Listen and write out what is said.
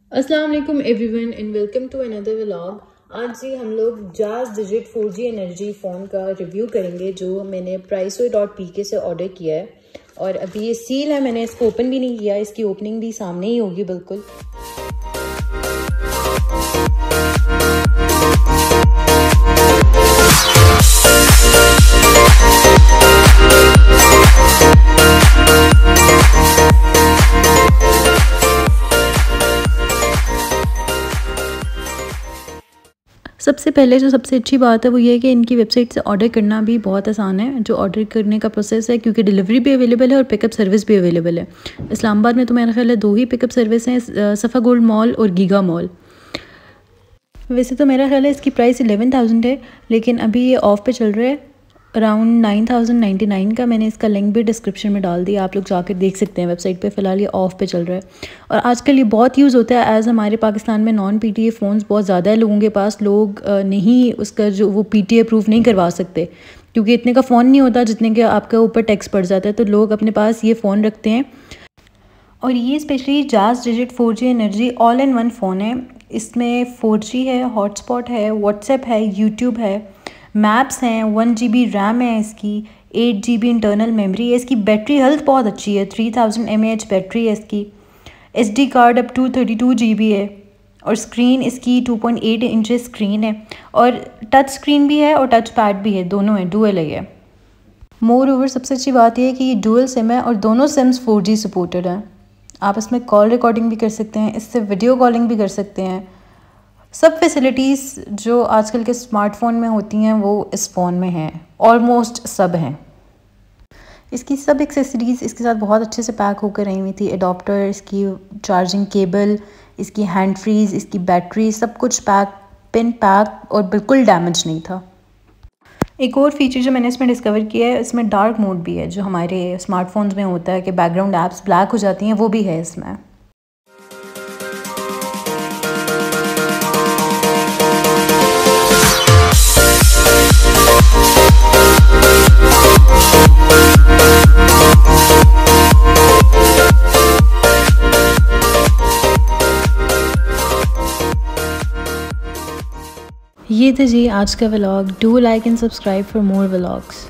अस्सलाम वालेकुम everyone and welcome to another vlog. आज जी हम लोग Jazz digit 4G energy phone का रिव्यू करेंगे जो मैंने priceoy.pk से ऑर्डर किया है। और अभी ये सील है, मैंने इसको ओपन भी नहीं किया, इसकी ओपनिंग भी सामने ही होगी बिल्कुल। सबसे पहले जो सबसे अच्छी बात है वो ये है कि इनकी वेबसाइट से ऑर्डर करना भी बहुत आसान है। जो ऑर्डर करने का प्रोसेस है, क्योंकि डिलीवरी भी अवेलेबल है और पिकअप सर्विस भी अवेलेबल है। इस्लामाबाद में तो मेरा ख्याल है 2 ही पिकअप सर्विस हैं, सफ़ा गोल्ड मॉल और गीगा मॉल। वैसे तो मेरा ख्याल है इसकी प्राइस 11,000 है, लेकिन अभी ये ऑफ़ पे चल रहा है अराउंड 9,099 का। मैंने इसका लिंक भी डिस्क्रिप्शन में डाल दिया, आप लोग जाकर देख सकते हैं वेबसाइट पे। फ़िलहाल ये ऑफ़ पे चल रहा है और आजकल ये बहुत यूज़ होता है एज़ हमारे पाकिस्तान में नॉन PTA फ़ोन्स बहुत ज़्यादा है लोगों के पास। लोग नहीं उसका जो वो PTA अप्रूव नहीं करवा सकते, क्योंकि इतने का फ़ोन नहीं होता जितने के आपका ऊपर टैक्स पड़ जाता है, तो लोग अपने पास ये फ़ोन रखते हैं। और ये specially Jazz digit 4G energy all in one phone है। इसमें 4G है, हॉटस्पॉट है, व्हाट्सएप है, यूट्यूब है, मैप्स हैं, 1 GB रैम है इसकी, 8 GB इंटरनल मेमोरी है। इसकी बैटरी हेल्थ बहुत अच्छी है, 3000 mAh बैटरी है इसकी। SD card up to 32 GB है और स्क्रीन इसकी 2.8 इंच स्क्रीन है और टच स्क्रीन भी है और टच पैड भी है, दोनों है, डुअल है ये। मोर ओवर सबसे अच्छी बात यह है कि ये डुअल सिम है और दोनों सिम्स 4G सपोर्टेड हैं। आप इसमें कॉल रिकॉर्डिंग भी कर सकते हैं, इससे वीडियो कॉलिंग भी कर सकते हैं। सब फैसिलिटीज़ जो आजकल के स्मार्टफ़ोन में होती हैं वो इस फ़ोन में हैं, ऑलमोस्ट सब हैं। इसकी सब एक्सेसरीज़ इसके साथ बहुत अच्छे से पैक होकर आई हुई थी। एडाप्टर, इसकी चार्जिंग केबल, इसकी हैंड फ्रीज़, इसकी बैटरी, सब कुछ पैक, पिन पैक और बिल्कुल डैमेज नहीं था। एक और फीचर जो मैंने इसमें डिस्कवर किया है, इसमें डार्क मोड भी है, जो हमारे स्मार्टफोन्स में होता है कि बैकग्राउंड ऐप्स ब्लैक हो जाती हैं, वो भी है इसमें। ये था जी आज का vlog. Do like and subscribe for more vlogs.